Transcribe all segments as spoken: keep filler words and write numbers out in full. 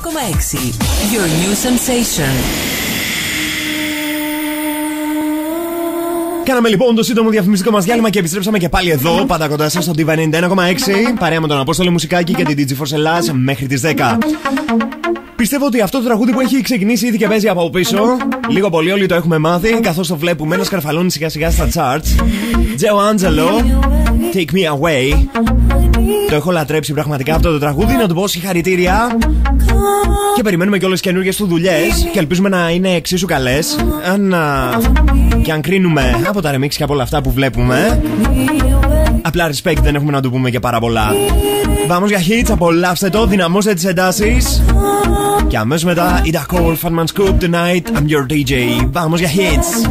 κόμμα έξι. Your new sensation. Κάναμε λοιπόν το σύντομο διαφημιστικό μας διάλειμμα και επιστρέψαμε και πάλι εδώ, πάντα κοντά σας στο Diva ενενήντα ένα κόμμα έξι, παρέα με τον Απόστολο Μουσικάκη και την DigiForce Ελλάς μέχρι τις δέκα. Πιστεύω ότι αυτό το τραγούδι που έχει ξεκινήσει ήδη και παίζει από πίσω, λίγο πολύ όλοι το έχουμε μάθει, καθώς το βλέπουμε να σκαρφαλώνει σιγά σιγά στα charts. Joe Angelo, Take Me Away. Το έχω λατρέψει πραγματικά αυτό το τραγούδι, να του πω συγχαρητήρια. Και περιμένουμε και όλες καινούργιες του δουλειές και ελπίζουμε να είναι εξίσου καλές. Αν και αν κρίνουμε από τα remix και από όλα αυτά που βλέπουμε, απλά respect, δεν έχουμε να του πούμε και πάρα πολλά. Vamos για hits, απολαύστε το, δυναμώστε τις εντάσεις. Και αμέσως μετά η Dakor Fatman Scoop Tonight, I'm your ντι τζέι. Vamos για hits.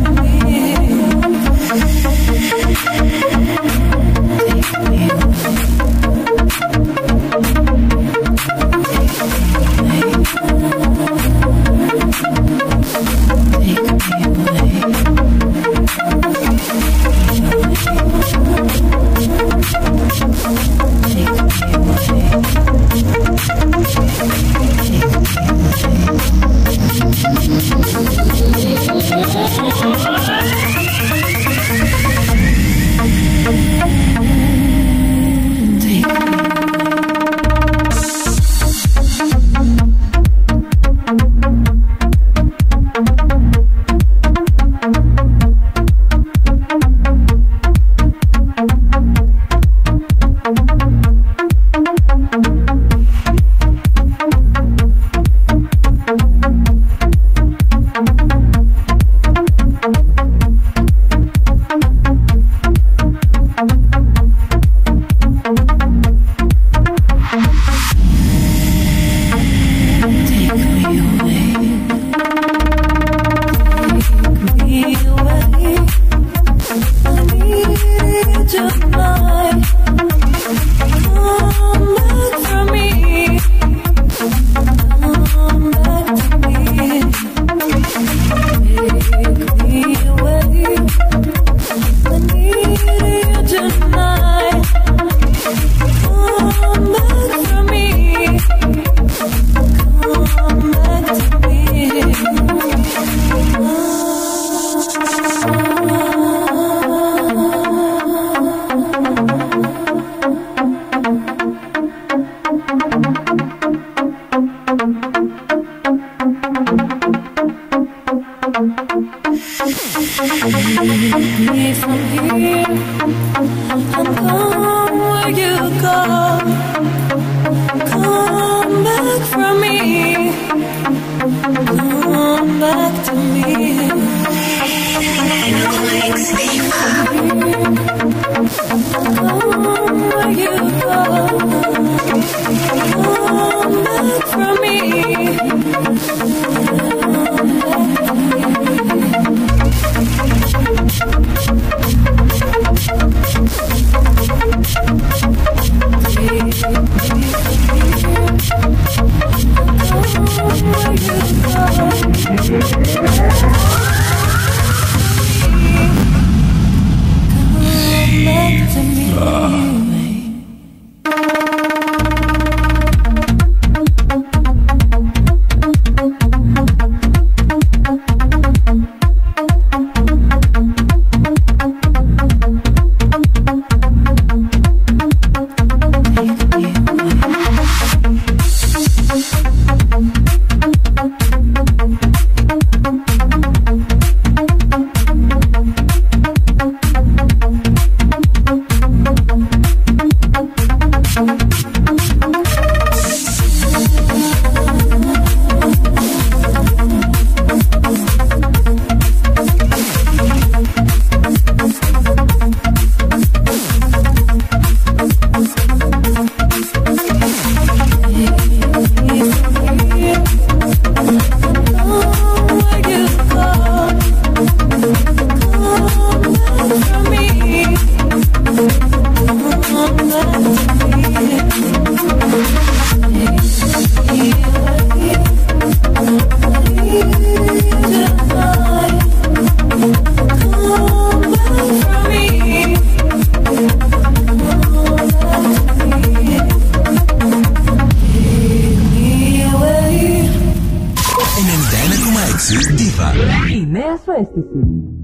Agency Diva. Η νέα σου αίσθηση.